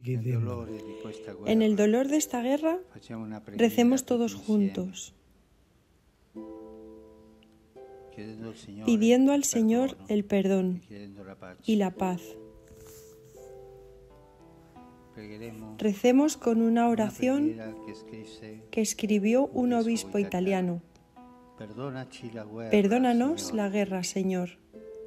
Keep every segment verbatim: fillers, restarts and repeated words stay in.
En el dolor de esta guerra, recemos todos juntos, pidiendo al Señor el perdón y la paz. Recemos con una oración que escribió un obispo italiano. Perdónanos la guerra, Señor.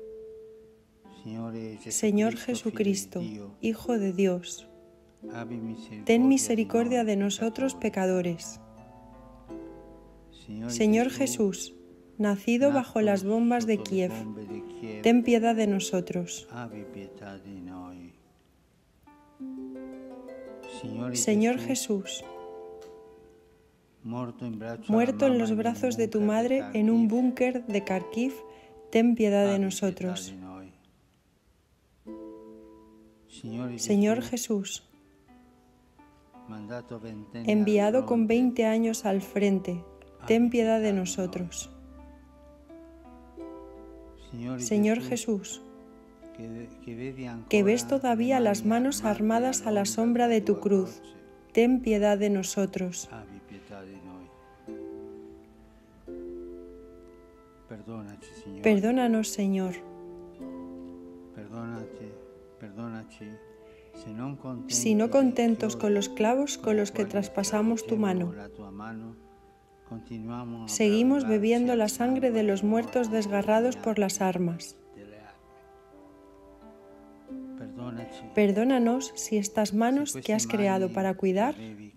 Señor Jesucristo, Hijo de Dios, ten misericordia de nosotros pecadores. Señor Jesús, nacido bajo las bombas de Kiev, ten piedad de nosotros. Señor Jesús, muerto en los brazos de tu madre en un búnker de Kharkiv, ten piedad de nosotros. Señor Jesús, enviado con veinte años al frente, ten piedad de nosotros. Señor Jesús, que ves todavía las manos armadas a la sombra de tu cruz, ten piedad de nosotros. Perdónanos, Señor. Si no contentos con los clavos con los que traspasamos tu mano, seguimos bebiendo la sangre de los muertos desgarrados por las armas. Perdónanos si estas manos que has creado para cuidar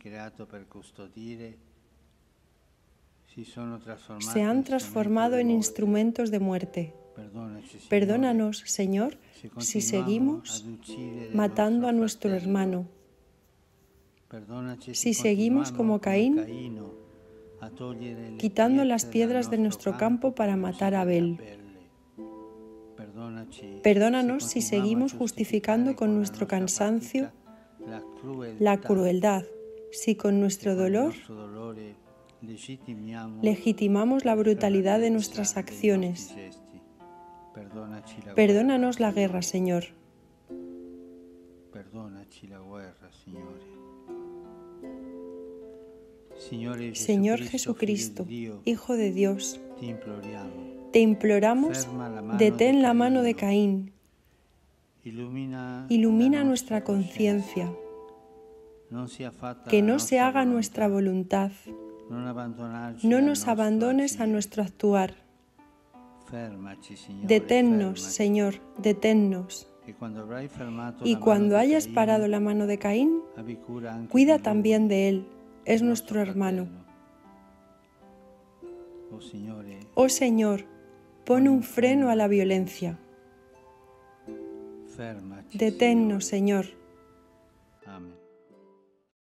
se han transformado en instrumentos de muerte. Perdónanos, Señor, si seguimos matando a nuestro hermano, si seguimos como Caín, quitando las piedras de nuestro campo para matar a Abel. Perdónanos si seguimos justificando con nuestro cansancio la crueldad, si con nuestro dolor legitimamos la brutalidad de nuestras acciones. Perdónanos la guerra, Señor. Señor Jesucristo, Hijo de Dios, te imploramos, detén la mano de Caín, ilumina nuestra conciencia, que no se haga nuestra voluntad, no nos abandones a nuestro actuar. Deténnos, Señor, deténnos. Y cuando hayas parado la mano de Caín, cuida también de él, es nuestro hermano. Oh Señor, pon un freno a la violencia. Deténnos, Señor.